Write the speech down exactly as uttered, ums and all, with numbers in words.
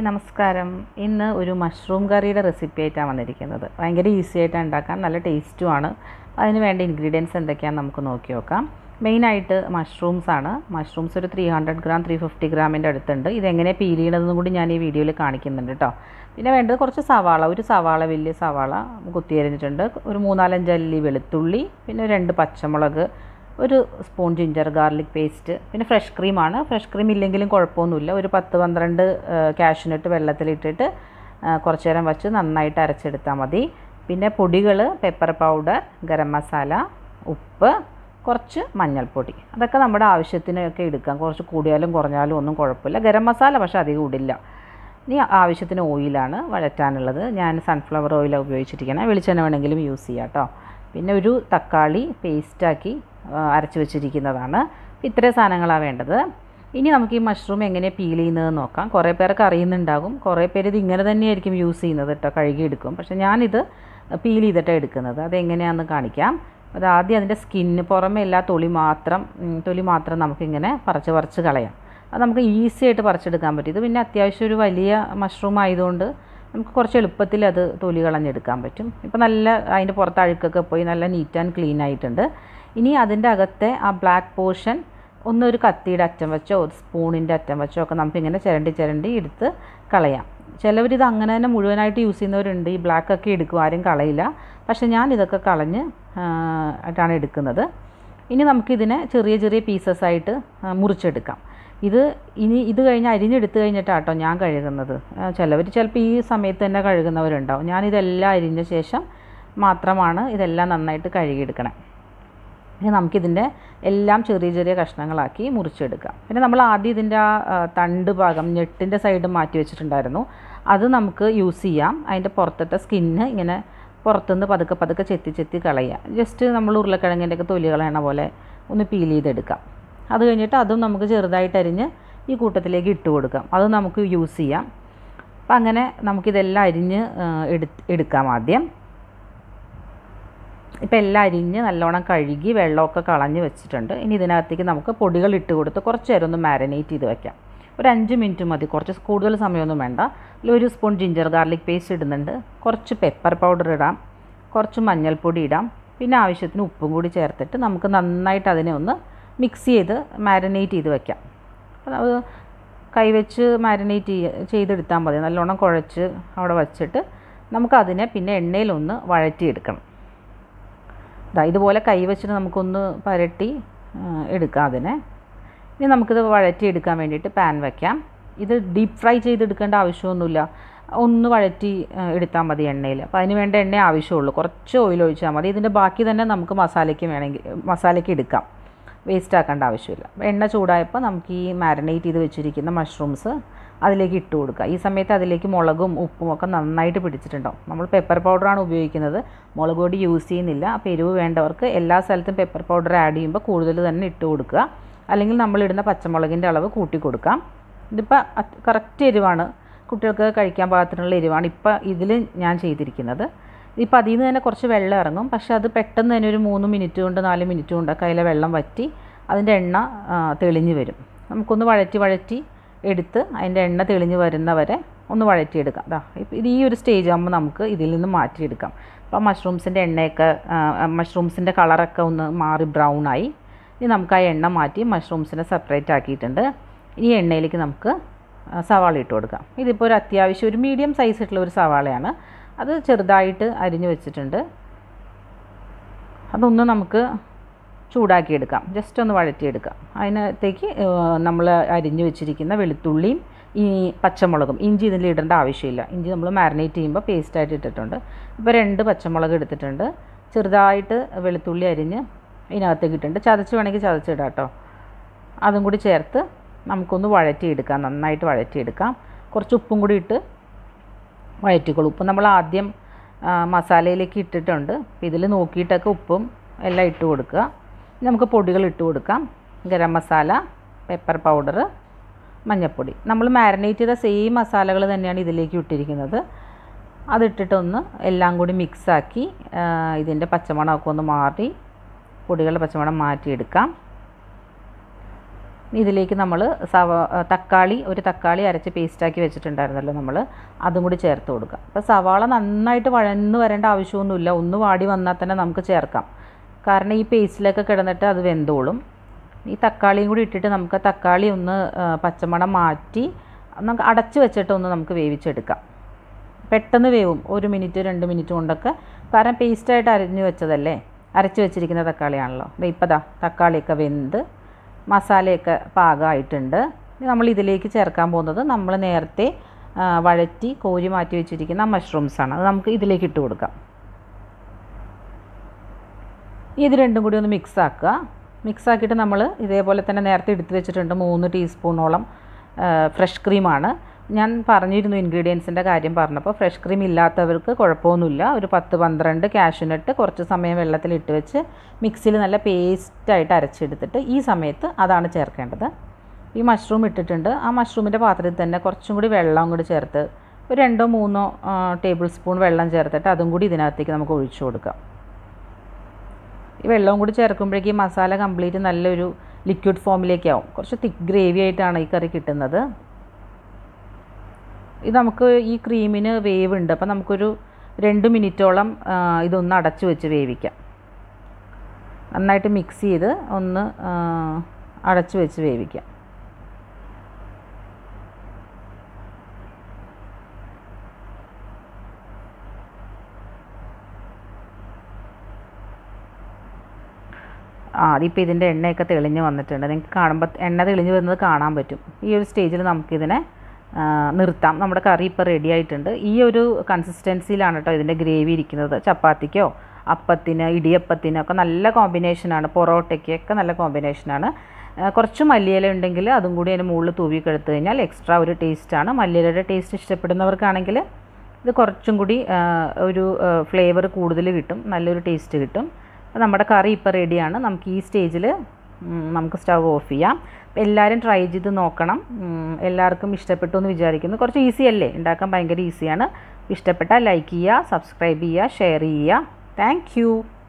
Hi നമസ്കാരം. ഇന്ന് ഒരു മഷ്റൂം കറിയുടെ റെസിപ്പി ആയിട്ടാണ് വന്നിരിക്കുന്നത്. ഭയങ്കര ഈസി ആയിട്ട് ഉണ്ടാക്കാൻ, നല്ല ടേസ്റ്റുമാണ്. അതിന് വേണ്ട ഇൻഗ്രീഡിയൻസ് എന്തൊക്കെയാണെന്ന് നമുക്ക് നോക്കി നോക്കാം. മെയിനായിട്ട് മഷ്റൂംസ് ആണ്. മഷ്റൂംസ് ഒരു three hundred gram three fifty ഗ്രാമിൻ്റെ അടുത്തുണ്ട്. ഇതെങ്ങനെ പീൽ ചെയ്യണമെന്നും കൂടി ഞാൻ ഈ വീഡിയോയിൽ കാണിക്കുന്നുണ്ട് കേട്ടോ. പിന്നെ വേണ്ടത് കുറച്ച് സവാള, ഒരു സവാള വലിയ സവാള കുത്തിയരിഞ്ഞിട്ടുണ്ട്, ഒരു മൂന്നാലഞ്ച് അല്ലി വെളുത്തുള്ളി, പിന്നെ രണ്ട് പച്ചമുളക്, ഒരു സ്പൂൺ ജിഞ്ചർ ഗാർലിക് പേസ്റ്റ്, പിന്നെ ഫ്രഷ് ക്രീമാണ്. ഫ്രഷ് ക്രീം ഇല്ലെങ്കിലും കുഴപ്പമൊന്നുമില്ല. ഒരു പത്ത് പന്ത്രണ്ട് കാഷ്യൂനട്ട് വെള്ളത്തിലിട്ടിട്ട് കുറച്ച് നേരം വച്ച് നന്നായിട്ട് അരച്ചെടുത്താൽ മതി. പിന്നെ പൊടികൾ പെപ്പർ പൗഡർ, ഗരം മസാല, ഉപ്പ്, കുറച്ച് മഞ്ഞൾപ്പൊടി, അതൊക്കെ നമ്മുടെ ആവശ്യത്തിനൊക്കെ എടുക്കാം. കുറച്ച് കൂടിയാലും കുറഞ്ഞാലും ഒന്നും കുഴപ്പമില്ല. ഗരം മസാല പക്ഷേ അധികം ഇടില്ല. ഇനി ആവശ്യത്തിന് ഓയിലാണ് വഴറ്റാനുള്ളത്. ഞാൻ സൺഫ്ലവർ ഓയിലാണ് ഉപയോഗിച്ചിരിക്കുന്നത്. വെളിച്ചെണ്ണ വേണമെങ്കിലും യൂസ് ചെയ്യാം കേട്ടോ. പിന്നെ ഒരു തക്കാളി പേസ്റ്റാക്കി അരച്ച് വെച്ചിരിക്കുന്നതാണ്. ഇത്രയും സാധനങ്ങളാണ് വേണ്ടത്. ഇനി നമുക്ക് ഈ മഷ്റൂം എങ്ങനെ പീൽ ചെയ്യുന്നതെന്ന് നോക്കാം. കുറേ പേർക്ക് അറിയുന്നുണ്ടാകും, കുറേ പേര് ഇത് ഇങ്ങനെ തന്നെയായിരിക്കും യൂസ് ചെയ്യുന്നത് കേട്ടോ, കഴുകിയെടുക്കും. പക്ഷേ ഞാനിത് പീൽ ചെയ്തിട്ടാണ് എടുക്കുന്നത്. അതെങ്ങനെയാണെന്ന് കാണിക്കാം. അത് ആദ്യം അതിൻ്റെ സ്കിന്ന്, പുറമേ എല്ലാ തൊലി മാത്രം തൊലി മാത്രം നമുക്കിങ്ങനെ പറിച്ച് പറിച്ച് കളയാം. അത് നമുക്ക് ഈസി ആയിട്ട് പറിച്ചെടുക്കാൻ പറ്റും. ഇത് പിന്നെ അത്യാവശ്യം ഒരു വലിയ മഷ്റൂം ആയതുകൊണ്ട് നമുക്ക് കുറച്ച് എളുപ്പത്തിൽ അത് തൊലി കളഞ്ഞെടുക്കാൻ പറ്റും. ഇപ്പോൾ നല്ല അതിൻ്റെ പുറത്ത് അഴുക്കൊക്കെ പോയി നല്ല നീറ്റ് ആൻഡ് ക്ലീൻ ആയിട്ടുണ്ട്. ഇനി അതിൻ്റെ അകത്തെ ആ ബ്ലാക്ക് പോർഷൻ ഒന്ന് ഒരു കത്തിയുടെ അറ്റം വെച്ചോ ഒരു സ്പൂണിൻ്റെ അറ്റം വെച്ചോ ഒക്കെ നമുക്കിങ്ങനെ ചിരണ്ടി ചിരണ്ടി എടുത്ത് കളയാം. ചിലവരിത് അങ്ങനെ തന്നെ മുഴുവനായിട്ട് യൂസ് ചെയ്യുന്നവരുണ്ട്. ഈ ബ്ലാക്കൊക്കെ എടുക്കും, ആരും കളയില്ല. പക്ഷേ ഞാൻ ഇതൊക്കെ കളഞ്ഞ് ആയിട്ടാണ് എടുക്കുന്നത്. ഇനി നമുക്കിതിനെ ചെറിയ ചെറിയ പീസസ് ആയിട്ട് മുറിച്ചെടുക്കാം. ഇത് ഇനി ഇത് കഴിഞ്ഞ് അരിഞ്ഞെടുത്ത് കഴിഞ്ഞിട്ടാട്ടോ ഞാൻ കഴുകുന്നത്. ചിലവർ ചിലപ്പോൾ ഈ സമയത്ത് തന്നെ കഴുകുന്നവരുണ്ടാവും. ഞാനിതെല്ലാം അരിഞ്ഞ ശേഷം മാത്രമാണ് ഇതെല്ലാം നന്നായിട്ട് കഴുകിയെടുക്കണം. ഇനി നമുക്കിതിൻ്റെ എല്ലാം ചെറിയ ചെറിയ കഷ്ണങ്ങളാക്കി മുറിച്ചെടുക്കാം. പിന്നെ നമ്മൾ ആദ്യം ഇതിൻ്റെ ആ തണ്ട് ഭാഗം, ഞെട്ടിൻ്റെ സൈഡ് മാറ്റി വെച്ചിട്ടുണ്ടായിരുന്നു. അത് നമുക്ക് യൂസ് ചെയ്യാം. അതിൻ്റെ പുറത്തത്തെ സ്കിന്ന് ഇങ്ങനെ പുറത്തുനിന്ന് പതുക്കെ പതുക്കെ ചെത്തി ചെത്തി കളയുക. ജസ്റ്റ് നമ്മൾ ഉരുളക്കിഴങ്ങിൻ്റെയൊക്കെ തൊലി കളയണ പോലെ ഒന്ന് പീൽ ചെയ്തെടുക്കാം. അത് കഴിഞ്ഞിട്ട് അതും നമുക്ക് ചെറുതായിട്ട് അരിഞ്ഞ് ഈ കൂട്ടത്തിലേക്ക് ഇട്ട് കൊടുക്കാം. അത് നമുക്ക് യൂസ് ചെയ്യാം. അപ്പം അങ്ങനെ നമുക്കിതെല്ലാം അരിഞ്ഞ് എടു എടുക്കാം ആദ്യം. ഇപ്പം എല്ലാം അരിഞ്ഞ് നല്ലോണം കഴുകി വെള്ളമൊക്കെ കളഞ്ഞ് വെച്ചിട്ടുണ്ട്. ഇനി ഇതിനകത്തേക്ക് നമുക്ക് പൊടികൾ ഇട്ട് കൊടുത്ത് കുറച്ച് നേരം ഒന്ന് മാരിനേറ്റ് ചെയ്ത് വയ്ക്കാം. ഒരു അഞ്ച് മിനിറ്റ് മതി, കുറച്ച് കൂടുതൽ സമയമൊന്നും വേണ്ട. അതിൽ ഒരു സ്പൂൺ ജിഞ്ചർ ഗാർലിക് പേസ്റ്റ് ഇടുന്നുണ്ട്, കുറച്ച് പെപ്പർ പൗഡർ ഇടാം, കുറച്ച് മഞ്ഞൾപ്പൊടി ഇടാം, പിന്നെ ആവശ്യത്തിന് ഉപ്പും കൂടി ചേർത്തിട്ട് നമുക്ക് നന്നായിട്ട് അതിനെ ഒന്ന് മിക്സ് ചെയ്ത് മാരിനേറ്റ് ചെയ്ത് വയ്ക്കാം. അപ്പോൾ അത് കൈവച്ച് മാരിനേറ്റ് ചെയ്തെടുത്താൽ മതി. നല്ലോണം കുഴച്ച് അവിടെ വച്ചിട്ട് നമുക്കതിനെ പിന്നെ എണ്ണയിലൊന്ന് വഴറ്റിയെടുക്കണം. ഇതാ ഇതുപോലെ കൈ വെച്ചിട്ട് നമുക്കൊന്ന് പരട്ടി എടുക്കാം അതിനെ. ഇനി നമുക്കിത് വഴറ്റിയെടുക്കാൻ വേണ്ടിയിട്ട് പാൻ വയ്ക്കാം. ഇത് ഡീപ്പ് ഫ്രൈ ചെയ്തെടുക്കേണ്ട ആവശ്യമൊന്നുമില്ല, ഒന്ന് വഴറ്റി എടുത്താൽ മതി എണ്ണയിൽ. അപ്പോൾ അതിന് വേണ്ട എണ്ണ ആവശ്യമുള്ളൂ. കുറച്ച് ഓയിൽ ഒഴിച്ചാൽ മതി. ഇതിൻ്റെ ബാക്കി തന്നെ നമുക്ക് മസാലയ്ക്ക് വേണമെങ്കിൽ മസാലയ്ക്ക് എടുക്കാം, വേസ്റ്റ് ആക്കേണ്ട ആവശ്യമില്ല. എണ്ണ ചൂടായപ്പോൾ നമുക്ക് ഈ മാരിനേറ്റ് ചെയ്ത് വെച്ചിരിക്കുന്ന മഷ്റൂംസ് അതിലേക്ക് ഇട്ട് കൊടുക്കുക. ഈ സമയത്ത് അതിലേക്ക് മുളകും ഉപ്പും ഒക്കെ നന്നായിട്ട് പിടിച്ചിട്ടുണ്ടാവും. നമ്മൾ പെപ്പർ പൗഡറാണ് ഉപയോഗിക്കുന്നത്, മുളക് പൊടി യൂസ് ചെയ്യുന്നില്ല. അപ്പോൾ എരിവ് വേണ്ടവർക്ക് എല്ലാ സ്ഥലത്തും പെപ്പർ പൗഡർ ആഡ് ചെയ്യുമ്പോൾ കൂടുതൽ തന്നെ ഇട്ട് കൊടുക്കുക. അല്ലെങ്കിൽ നമ്മളിടുന്ന പച്ചമുളകിൻ്റെ അളവ് കൂട്ടി കൊടുക്കാം. ഇതിപ്പോൾ കറക്റ്റ് എരിവാണ്, കുട്ടികൾക്ക് കഴിക്കാൻ പാകത്തിനുള്ള എരിവാണ് ഇപ്പോൾ ഇതിൽ ഞാൻ ചെയ്തിരിക്കുന്നത്. ഇപ്പോൾ അതിൽ നിന്ന് തന്നെ കുറച്ച് വെള്ളം ഇറങ്ങും. പക്ഷേ അത് പെട്ടെന്ന് തന്നെ ഒരു മൂന്ന് മിനിറ്റ് കൊണ്ട് നാല് മിനിറ്റ് കൊണ്ടൊക്കെ അതിലെ വെള്ളം വറ്റി അതിൻ്റെ എണ്ണ തെളിഞ്ഞ് വരും. നമുക്കൊന്ന് വഴറ്റി വഴറ്റി എടുത്ത് അതിൻ്റെ എണ്ണ തെളിഞ്ഞ് വരുന്നവരെ ഒന്ന് വഴറ്റിയെടുക്കാം. അതാ ഇപ്പോൾ ഇത് ഈ ഒരു സ്റ്റേജ് ആകുമ്പോൾ നമുക്ക് ഇതിൽ നിന്ന് മാറ്റിയെടുക്കാം. അപ്പോൾ മഷ്റൂംസിൻ്റെ എണ്ണയൊക്കെ മഷ്റൂംസിൻ്റെ കളറൊക്കെ ഒന്ന് മാറി ബ്രൗൺ ആയി. ഇനി നമുക്ക് ആ എണ്ണ മാറ്റി മഷ്റൂംസിനെ സെപ്പറേറ്റ് ആക്കിയിട്ടുണ്ട്. ഈ എണ്ണയിലേക്ക് നമുക്ക് സവാള ഇട്ട് കൊടുക്കാം. ഇതിപ്പോൾ ഒരു അത്യാവശ്യം ഒരു മീഡിയം സൈസിട്ടുള്ള ഒരു സവാളയാണ്. അത് ചെറുതായിട്ട് അരിഞ്ഞു വെച്ചിട്ടുണ്ട്. അതൊന്ന് നമുക്ക് ചൂടാക്കിയെടുക്കാം, ജസ്റ്റ് ഒന്ന് വഴറ്റിയെടുക്കാം. അതിനകത്തേക്ക് നമ്മൾ അരിഞ്ഞു വെച്ചിരിക്കുന്ന വെളുത്തുള്ളിയും ഈ പച്ചമുളകും, ഇഞ്ചി ഇതിൽ ഇടേണ്ട ആവശ്യമില്ല. ഇഞ്ചി നമ്മൾ മാരിനേറ്റ് ചെയ്യുമ്പോൾ പേസ്റ്റായിട്ട് ഇട്ടിട്ടുണ്ട്. ഇപ്പോൾ രണ്ട് പച്ചമുളക് എടുത്തിട്ടുണ്ട്, ചെറുതായിട്ട് വെളുത്തുള്ളി അരിഞ്ഞ് ഇതിനകത്തേക്ക് ഇട്ടിട്ടുണ്ട്. ചതച്ച് വേണമെങ്കിൽ ചതച്ചിടാം കേട്ടോ. അതും കൂടി ചേർത്ത് നമുക്കൊന്ന് വഴറ്റിയെടുക്കാം, നന്നായിട്ട് വഴറ്റിയെടുക്കാം. കുറച്ച് ഉപ്പും കൂടി ഇട്ട് വഴറ്റിക്കോളൂ. ഉപ്പ് നമ്മൾ ആദ്യം മസാലയിലേക്ക് ഇട്ടിട്ടുണ്ട്. അപ്പോൾ ഇതിൽ നോക്കിയിട്ടൊക്കെ ഉപ്പും എല്ലാം ഇട്ട് കൊടുക്കുക. നമുക്ക് പൊടികൾ ഇട്ട് കൊടുക്കാം. ഗരം മസാല, പെപ്പർ പൗഡർ, മഞ്ഞൾപ്പൊടി. നമ്മൾ മാരിനേറ്റ് ചെയ്ത സെയിം മസാലകൾ തന്നെയാണ് ഇതിലേക്ക് ഇട്ടിരിക്കുന്നത്. അതിട്ടിട്ടൊന്ന് എല്ലാം കൂടി മിക്സാക്കി ഇതിൻ്റെ പച്ചമണമൊക്കെ ഒന്ന് മാറി പൊടികളുടെ പച്ചമണം മാറ്റിയെടുക്കാം. ഇതിലേക്ക് നമ്മൾ സവ തക്കാളി ഒരു തക്കാളി അരച്ച് പേസ്റ്റാക്കി വെച്ചിട്ടുണ്ടായിരുന്നല്ലോ നമ്മൾ, അതും കൂടി ചേർത്ത് കൊടുക്കാം. അപ്പോൾ സവാള നന്നായിട്ട് വഴന്ന് വരേണ്ട ആവശ്യമൊന്നുമില്ല, ഒന്ന് വാടി വന്നാൽ തന്നെ നമുക്ക് ചേർക്കാം. കാരണം ഈ പേസ്റ്റിലൊക്കെ കിടന്നിട്ട് അത് വെന്തോളും. ഈ തക്കാളിയും കൂടി ഇട്ടിട്ട് നമുക്ക് തക്കാളി ഒന്ന് പച്ചമണം മാറ്റി നമുക്ക് അടച്ച് വെച്ചിട്ട് ഒന്ന് നമുക്ക് വേവിച്ചെടുക്കാം. പെട്ടെന്ന് വേവും, ഒരു മിനിറ്റ് രണ്ട് മിനിറ്റ് കൊണ്ടൊക്കെ. കാരണം പേസ്റ്റായിട്ട് അരിഞ്ഞ് വെച്ചതല്ലേ, അരച്ച് വെച്ചിരിക്കുന്ന തക്കാളിയാണല്ലോ. ഇപ്പോൾ ദാ തക്കാളിയൊക്കെ വെന്ത് മസാലയൊക്കെ പാകമായിട്ടുണ്ട്. നമ്മൾ ഇതിലേക്ക് ചേർക്കാൻ പോകുന്നത് നമ്മൾ നേരത്തെ വഴറ്റി കോരി മാറ്റി വെച്ചിരിക്കുന്ന മഷ്റൂംസാണ്. അത് നമുക്ക് ഇതിലേക്ക് ഇട്ട് കൊടുക്കാം. ഇത് രണ്ടും കൂടി ഒന്ന് മിക്സ് ആക്കുക. മിക്സ് ആക്കിയിട്ട് നമ്മൾ ഇതേപോലെ തന്നെ നേരത്തെ എടുത്ത് വെച്ചിട്ടുണ്ട് മൂന്ന് ടീസ്പൂണോളം ഫ്രഷ് ക്രീമാണ്. ഞാൻ പറഞ്ഞിരുന്നു ഇൻഗ്രീഡിയൻസിൻ്റെ കാര്യം പറഞ്ഞപ്പോൾ, ഫ്രഷ് ക്രീം ഇല്ലാത്തവർക്ക് കുഴപ്പമൊന്നുമില്ല. ഒരു പത്ത് പന്ത്രണ്ട് കാഷ്യൂനട്ട് കുറച്ച് സമയം വെള്ളത്തിലിട്ട് വെച്ച് മിക്സിയിൽ നല്ല പേസ്റ്റായിട്ട് അരച്ചെടുത്തിട്ട് ഈ സമയത്ത് അതാണ് ചേർക്കേണ്ടത്. ഈ മഷ്റൂം ഇട്ടിട്ടുണ്ട്. ആ മഷ്റൂമിൻ്റെ പാത്രത്തിൽ തന്നെ കുറച്ചും കൂടി വെള്ളം കൂടി ചേർത്ത് ഒരു രണ്ടോ മൂന്നോ ടേബിൾ സ്പൂൺ വെള്ളം ചേർത്തിട്ട് അതും കൂടി ഇതിനകത്തേക്ക് നമുക്ക് ഒഴിച്ചു കൊടുക്കാം. ഈ വെള്ളവും കൂടി ചേർക്കുമ്പോഴേക്കും മസാല കംപ്ലീറ്റ് നല്ലൊരു ലിക്വിഡ് ഫോമിലേക്കാവും. കുറച്ച് തിക്ക് ഗ്രേവി ആയിട്ടാണ് ഈ കറി കിട്ടുന്നത്. ഇത് നമുക്ക് ഈ ക്രീമിന് വേവ് ഉണ്ട്, അപ്പോൾ നമുക്കൊരു രണ്ട് മിനിറ്റോളം ഇതൊന്ന് അടച്ചു വെച്ച് വേവിക്കാം. നന്നായിട്ട് മിക്സ് ചെയ്ത് ഒന്ന് അടച്ചു വെച്ച് വേവിക്കാം. ആ അതിപ്പോൾ ഇതിൻ്റെ എണ്ണയൊക്കെ തെളിഞ്ഞ് വന്നിട്ടുണ്ട്. നിങ്ങൾക്ക് കാണുമ്പോൾ എണ്ണ തെളിഞ്ഞ് വരുന്നത് കാണാൻ പറ്റും. ഈ ഒരു സ്റ്റേജിൽ നമുക്കിതിനെ നിർത്താം. നമ്മുടെ കറി ഇപ്പോൾ റെഡി ആയിട്ടുണ്ട്. ഈ ഒരു കൺസിസ്റ്റൻസിയിലാണ് കേട്ടോ ഇതിൻ്റെ ഗ്രേവി ഇരിക്കുന്നത്. ചപ്പാത്തിക്കോ അപ്പത്തിന് ഇടിയപ്പത്തിനൊക്കെ നല്ല കോമ്പിനേഷനാണ്, പൊറോട്ടയ്ക്കൊക്കെ നല്ല കോമ്പിനേഷനാണ്. കുറച്ച് മല്ലിയില ഉണ്ടെങ്കിൽ അതും കൂടി അതിന് മുകളിൽ തൂവി കെടുത്ത് കഴിഞ്ഞാൽ എക്സ്ട്രാ ഒരു ടേസ്റ്റാണ്. മല്ലിയിലയുടെ ടേസ്റ്റ് ഇഷ്ടപ്പെടുന്നവർക്കാണെങ്കിൽ ഇത് കുറച്ചും കൂടി ഒരു ഫ്ലേവർ കൂടുതൽ കിട്ടും, നല്ലൊരു ടേസ്റ്റ് കിട്ടും. നമ്മുടെ കറി ഇപ്പോൾ റെഡിയാണ്. നമുക്ക് ഈ സ്റ്റേജിൽ നമുക്ക് സ്റ്റവ് ഓഫ് ചെയ്യാം. എല്ലാവരും ട്രൈ ചെയ്ത് നോക്കണം. എല്ലാവർക്കും ഇഷ്ടപ്പെട്ടു എന്ന് വിചാരിക്കുന്നു. കുറച്ച് ഈസി അല്ലേ, ഉണ്ടാക്കാൻ ഭയങ്കര ഈസിയാണ്. ഇഷ്ടപ്പെട്ടാൽ ലൈക്ക് ചെയ്യുക, സബ്സ്ക്രൈബ് ചെയ്യുക, ഷെയർ ചെയ്യുക. Thank U.